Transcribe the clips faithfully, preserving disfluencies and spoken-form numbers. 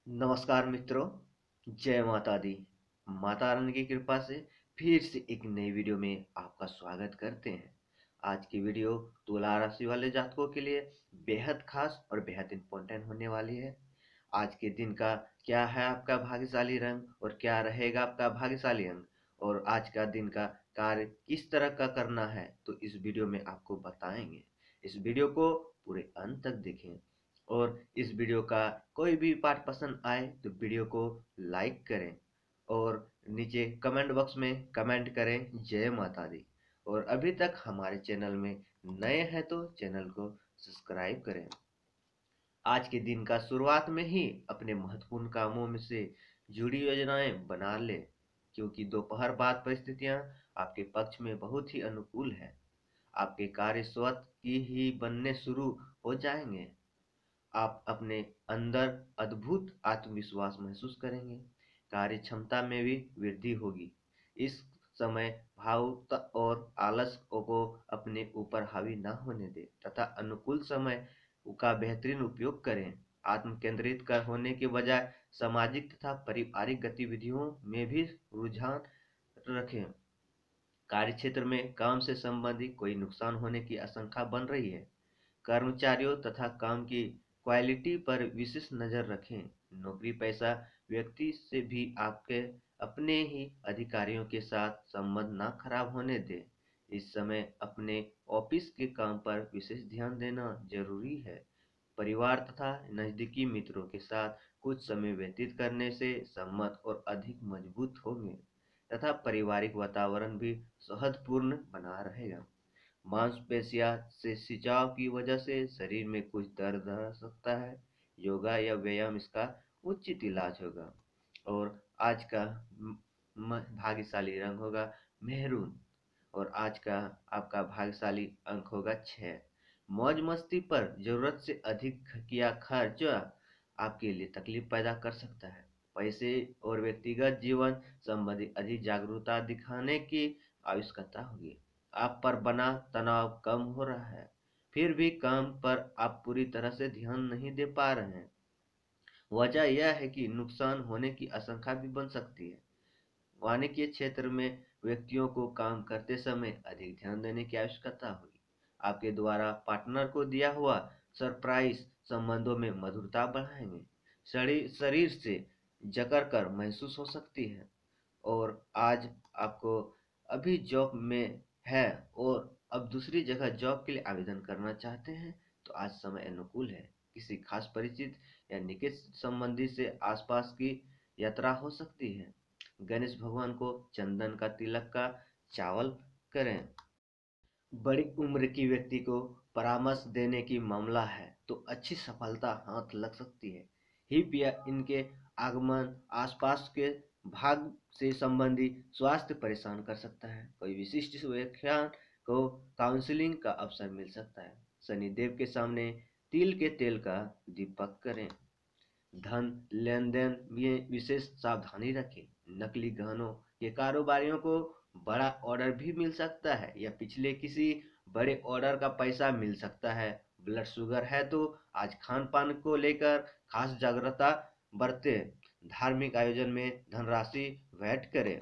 नमस्कार मित्रों, जय माता दी। माता रानी की कृपा से फिर से एक नई वीडियो में आपका स्वागत करते हैं। आज की वीडियो तुला राशि वाले जातकों के लिए बेहद खास और बेहद इम्पोर्टेंट होने वाली है। आज के दिन का क्या है आपका भाग्यशाली रंग और क्या रहेगा आपका भाग्यशाली अंक, और आज का दिन का कार्य किस तरह का करना है, तो इस वीडियो में आपको बताएंगे। इस वीडियो को पूरे अंत तक देखें, और इस वीडियो का कोई भी पार्ट पसंद आए तो वीडियो को लाइक करें और नीचे कमेंट बॉक्स में कमेंट करें जय माता दी। और अभी तक हमारे चैनल में नए हैं तो चैनल को सब्सक्राइब करें। आज के दिन का शुरुआत में ही अपने महत्वपूर्ण कामों में से जुड़ी योजनाएं बना ले, क्योंकि दोपहर बाद परिस्थितियां आपके पक्ष में बहुत ही अनुकूल है। आपके कार्य स्वतः की ही बनने शुरू हो जाएंगे। आप अपने अंदर अद्भुत आत्मविश्वास महसूस करेंगे। कार्य क्षमता में भी वृद्धि होगी। इस समय भावुकता और आलस को अपने ऊपर हावी न होने दें तथा अनुकूल समय का बेहतरीन उपयोग करें। आत्म केंद्रित कर होने के बजाय सामाजिक तथा पारिवारिक गतिविधियों में भी रुझान रखें। कार्यक्षेत्र में काम से संबंधित कोई नुकसान होने की आशंका बन रही है। कर्मचारियों तथा काम की क्वालिटी पर विशेष नजर रखें। नौकरी पेशा व्यक्ति से भी आपके अपने ही अधिकारियों के साथ संबंध ना खराब होने दें। इस समय अपने ऑफिस के काम पर विशेष ध्यान देना जरूरी है। परिवार तथा नजदीकी मित्रों के साथ कुछ समय व्यतीत करने से संबंध और अधिक मजबूत होंगे तथा पारिवारिक वातावरण भी सौहार्दपूर्ण बना रहेगा। मांसपेशियां से खिंचाव की वजह से शरीर में कुछ दर्द रह सकता है। योगा या व्यायाम इसका उचित इलाज होगा। और आज का म- म- भाग्यशाली रंग होगा मेहरून, और आज का आपका भाग्यशाली अंक होगा छह। मौज मस्ती पर जरूरत से अधिक किया खर्च आपके लिए तकलीफ पैदा कर सकता है। पैसे और व्यक्तिगत जीवन संबंधी अधिक जागरूकता दिखाने की आवश्यकता होगी। आप पर बना तनाव कम हो रहा है, फिर भी काम पर आप पूरी तरह से ध्यान नहीं दे पा रहे हैं। वजह यह है कि नुकसान होने की आशंका भी बन सकती है। वानिकी क्षेत्र में व्यक्तियों को काम करते समय अधिक ध्यान देने की आवश्यकता होगी। आपके द्वारा पार्टनर को दिया हुआ सरप्राइज संबंधों में मधुरता बढ़ाएंगे। शरीर शरीर से जकड़ कर महसूस हो सकती है। और आज आपको अभी जॉब में है और अब दूसरी जगह जॉब के लिए आवेदन करना चाहते हैं, तो आज समय अनुकूल है। किसी खास परिचित या निकट संबंधी से आसपास की यात्रा हो सकती है। गणेश भगवान को चंदन का तिलक का चावल करें। बड़ी उम्र की व्यक्ति को परामर्श देने की मामला है तो अच्छी सफलता हाथ लग सकती है। हिप या इनके आगमन आसपास के भाग से संबंधी स्वास्थ्य परेशान कर सकता है। कोई विशिष्ट व्याख्यान को काउंसलिंग का अवसर मिल सकता है। शनिदेव के सामने तिल के तेल का दीपक करें। धन लेन-देन में विशेष सावधानी रखें। नकली गहनों के कारोबारियों को बड़ा ऑर्डर भी मिल सकता है या पिछले किसी बड़े ऑर्डर का पैसा मिल सकता है। ब्लड शुगर है तो आज खान पान को लेकर खास जागरूकता बरतें। धार्मिक आयोजन में धनराशि व्यय करें।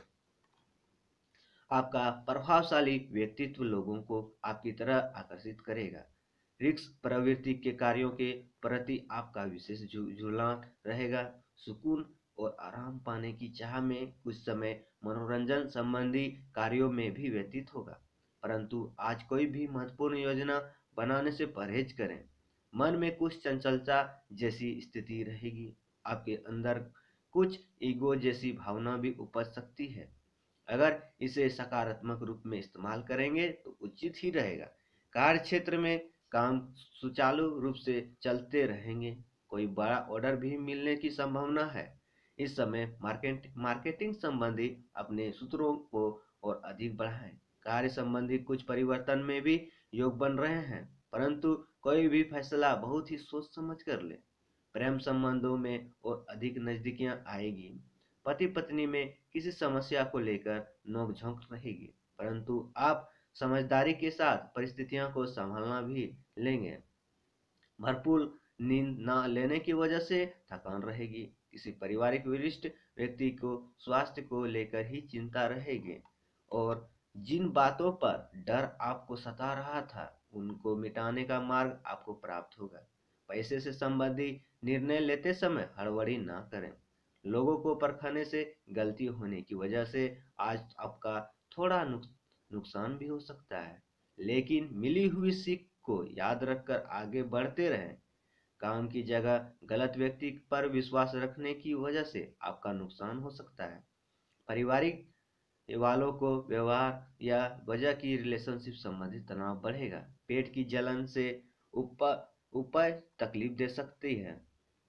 आपका प्रभावशाली व्यक्तित्व लोगों को आपकी तरह आकर्षित करेगा। रिस्क प्रवृत्ति के कार्यों के प्रति आपका विशेष झुलान रहेगा। सुकून और आराम पाने की चाह में कुछ समय मनोरंजन संबंधी कार्यों में भी व्यतीत होगा, परंतु आज कोई भी महत्वपूर्ण योजना बनाने से परहेज करें। मन में कुछ चंचलता जैसी स्थिति रहेगी। आपके अंदर कुछ ईगो जैसी भावना भी उपज सकती है। अगर इसे सकारात्मक रूप में इस्तेमाल करेंगे तो उचित ही रहेगा। कार्य क्षेत्र में काम सुचारू रूप से चलते रहेंगे। कोई बड़ा ऑर्डर भी मिलने की संभावना है। इस समय मार्केट मार्केटिंग संबंधी अपने सूत्रों को और अधिक बढ़ाएं। कार्य संबंधी कुछ परिवर्तन में भी योग बन रहे हैं, परंतु कोई भी फैसला बहुत ही सोच समझ कर ले। प्रेम संबंधों में और अधिक नजदीकियां आएगी। पति पत्नी में किसी समस्या को लेकर नोक-झोंक रहेगी, परंतु आप समझदारी के साथ परिस्थितियों को संभालना भी लेंगे। भरपूर नींद न लेने की वजह से थकान रहेगी। किसी पारिवारिक वरिष्ठ व्यक्ति को स्वास्थ्य को लेकर ही चिंता रहेगी और जिन बातों पर डर आपको सता रहा था उनको मिटाने का मार्ग आपको प्राप्त होगा। पैसे से संबंधित निर्णय लेते समय हड़बड़ी ना करें। लोगों को परखने से गलती होने की वजह से आज आपका थोड़ा नुक- नुकसान भी हो सकता है, लेकिन मिली हुई सीख को याद रखकर आगे बढ़ते रहें। काम की जगह गलत व्यक्ति पर विश्वास रखने की वजह से आपका नुकसान हो सकता है। पारिवारिक वालों को व्यवहार या वजह की रिलेशनशिप संबंधित तनाव बढ़ेगा। पेट की जलन से ऊपर ऊपर तकलीफ दे सकती है।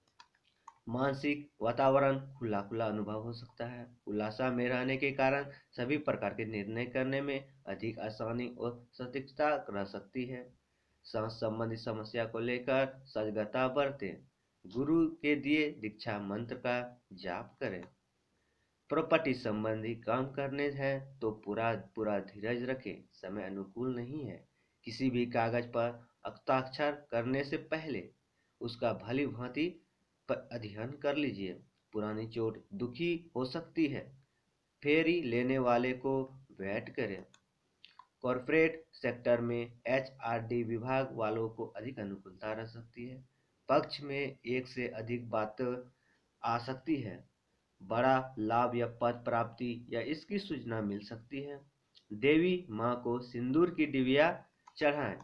मानसिक वातावरण खुला खुला अनुभव हो सकता है। उल्लासा में रहने के कारण सभी प्रकार के निर्णय करने में अधिक आसानी और सटीकता रह सकती है। सांस संबंधी समस्या को लेकर सजगता बरतें। गुरु के दिए दीक्षा मंत्र का जाप करें। प्रॉपर्टी संबंधी काम करने हैं तो पूरा पूरा धीरज रखें। समय अनुकूल नहीं है। किसी भी कागज पर हस्ताक्षर करने से पहले उसका भली भांति पर अध्ययन कर लीजिए। पुरानी चोट दुखी हो सकती है। फेरी लेने वाले को वेट करें। कॉर्पोरेट सेक्टर में एचआरडी विभाग वालों को अधिक अनुकूलता रह सकती है। पक्ष में एक से अधिक बात आ सकती है। बड़ा लाभ या पद प्राप्ति या इसकी सूचना मिल सकती है। देवी माँ को सिंदूर की डिबिया चढ़ाएं।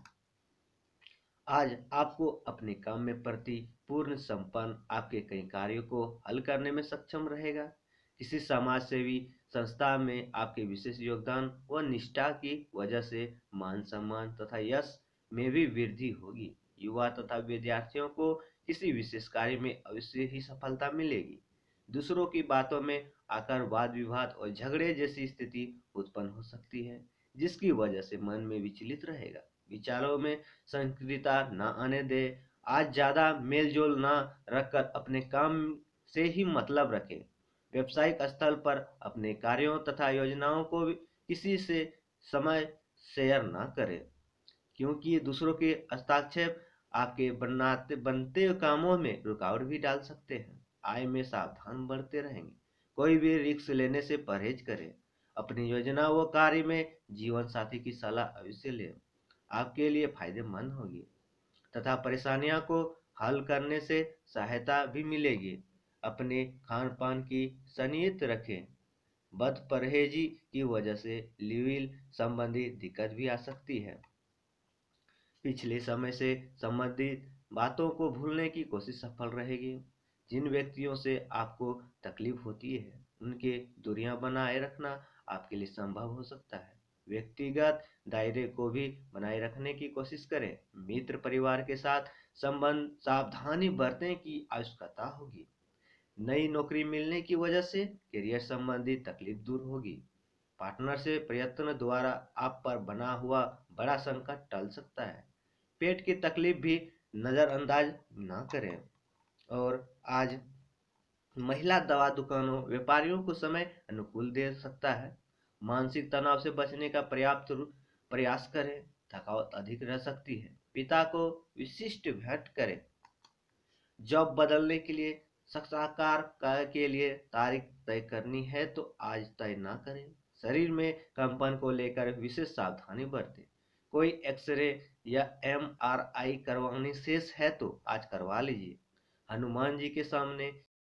आज आपको अपने काम में प्रति पूर्ण संपन्न आपके कई कार्यों को हल करने में सक्षम रहेगा। किसी समाज सेवी संस्था में आपके विशेष योगदान व निष्ठा की वजह से मान सम्मान तथा यश में भी वृद्धि होगी। युवा तथा विद्यार्थियों को किसी विशेष कार्य में अवश्य ही सफलता मिलेगी। दूसरों की बातों में आकर वाद विवाद और झगड़े जैसी स्थिति उत्पन्न हो सकती है, जिसकी वजह से मन में विचलित रहेगा। विचारों में संकीर्णता न आने दे। आज ज्यादा मेलजोल न रखकर अपने काम से ही मतलब रखें। व्यावसायिक स्थल पर अपने कार्यों तथा योजनाओं को किसी से समय शेयर न करें, क्योंकि ये दूसरों के हस्ताक्षेप आपके बनाते बनते कामों में रुकावट भी डाल सकते हैं। आय में सावधान बढ़ते रहेंगे। कोई भी रिस्क लेने से परहेज करें। अपनी योजना व कार्य में जीवन साथी की सलाह अवश्य लें। आपके लिए फायदेमंद होगी तथा परेशानियों को हल करने से सहायता भी मिलेगी। अपने खान पान की संयत रखें। बद परहेजी की वजह से लिविल संबंधी दिक्कत भी आ सकती है। पिछले समय से संबंधित बातों को भूलने की कोशिश सफल रहेगी। जिन व्यक्तियों से आपको तकलीफ होती है उनके दूरियां बनाए रखना आपके लिए संभव हो सकता है। व्यक्तिगत दायरे को भी बनाए रखने की कोशिश करें। मित्र परिवार के साथ संबंध सावधानी बरतने की आवश्यकता होगी। नई नौकरी मिलने की वजह से करियर संबंधी तकलीफ दूर होगी। पार्टनर से प्रयत्न द्वारा आप पर बना हुआ बड़ा संकट टल सकता है। पेट की तकलीफ भी नजरअंदाज ना करें। और आज महिला दवा दुकानों व्यापारियों को समय अनुकूल दे सकता है। मानसिक तनाव से बचने का पर्याप्त रू- प्रयास करें। थकावट अधिक रह सकती है। पिता को विशिष्ट भेंट करें। जॉब बदलने के लिए साक्षात्कार का- के लिए तारीख तय करनी है तो आज तय ना करें। शरीर में कंपन को लेकर विशेष सावधानी बरतें। कोई एक्सरे या एमआरआई करवानी शेष है तो आज करवा लीजिए। हनुमान जी के सामने